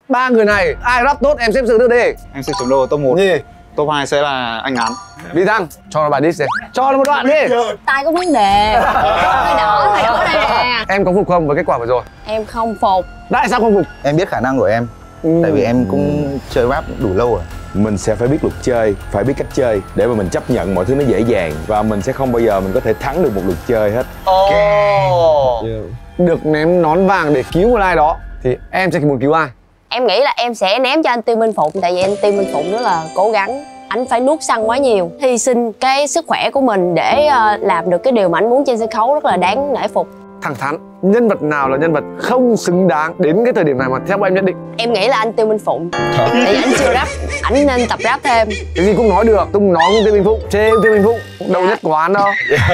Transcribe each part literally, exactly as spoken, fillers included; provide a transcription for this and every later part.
Ba người này ai rap tốt em xếp dừng được đi. Em sẽ chấm đầu top một. Gì? Top hai sẽ là anh Án. Đi Thăng, cho nó bài diss đi. Cho nó một đoạn đi. Tai có vấn đề. Hơi đỏ, hơi đỏ đây nè. Em có phục không với kết quả vừa rồi? Em không phục. Tại sao không phục? Em biết khả năng của em. Ừ. Tại vì em cũng chơi rap đủ lâu rồi. Mình sẽ phải biết luật chơi, phải biết cách chơi để mà mình chấp nhận mọi thứ nó dễ dàng. Và mình sẽ không bao giờ mình có thể thắng được một luật chơi hết. Oh. Yeah. Được ném nón vàng để cứu một ai đó thì em sẽ muốn cứu ai? Em nghĩ là em sẽ ném cho anh Tiêu Minh Phụng. Tại vì anh Tiêu Minh Phụng rất là cố gắng. Anh phải nuốt xăng quá nhiều, hy sinh cái sức khỏe của mình để uh, làm được cái điều mà anh muốn trên sân khấu, rất là đáng nể phục. Thẳng thắn, nhân vật nào là nhân vật không xứng đáng đến cái thời điểm này mà theo em nhận định? Em nghĩ là anh Tiêu Minh Phụng. Tại vì anh chưa rap, anh nên tập rap thêm. Cái gì cũng nói được, tung nói Tiêu Minh Phụng, chê Tiêu Minh Phụng, đâu nhất quán đâu.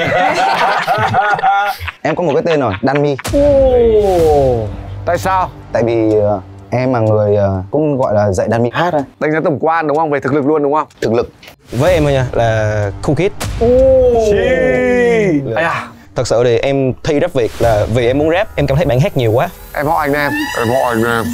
Em có một cái tên rồi, Đan Mi. Oh. Tại sao? Tại vì uh, em là người uh, cũng gọi là dạy Đan Mi hát thôi. Đánh giá tổng quan đúng không? Về thực lực luôn đúng không? Thực lực. Với em thôi nha, là Cool Kid. Oh. À. Thật sự thì em thi rap Việt là vì em muốn rap, em cảm thấy bạn hát nhiều quá. Em họ anh em. Em họ anh em.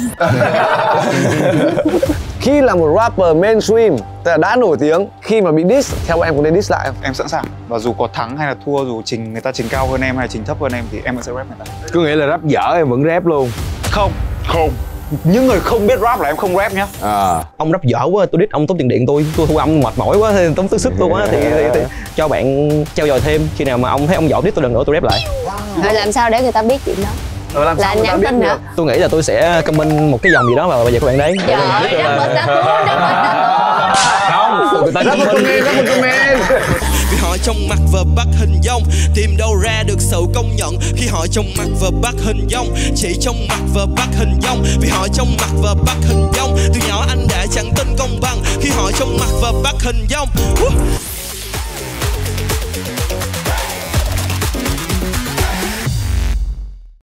Khi là một rapper mainstream, tức là đã nổi tiếng, khi mà bị diss, theo em có nên diss lại không? Em sẵn sàng. Và dù có thắng hay là thua, dù trình người ta trình cao hơn em hay là trình thấp hơn em thì em vẫn sẽ rap người ta. Có nghĩa là rap dở em vẫn rap luôn? Không. Không. Những người không biết rap là em không rap nhá. À. Ông rap dở quá, tôi đít ông tốn tiền điện tôi, tôi thu âm mệt mỏi quá, tốn sức sức tôi quá thì, thì, thì cho bạn trao dồi thêm. Khi nào mà ông thấy ông giỏi đít tôi lần nữa tôi rap lại. Rồi làm sao để người ta biết chuyện đó? Ờ, làm là anh nhắn tin hả? Tôi nghĩ là tôi sẽ comment một cái dòng gì đó vào bây giờ các bạn đấy. Trời ơi, đáp mình đã thua, đáp mình đã thua. Không, người ta đáp một comment, đáp một comment. Vì họ trong mặt và bắt hình dong, tìm đâu ra được sự công nhận khi họ trong mặt và bắt hình dong, chỉ trong mặt và bắt hình dong. Vì họ trong mặt và bắt hình dong, từ nhỏ anh đã chẳng tin công bằng khi họ trong mặt và bắt hình dong.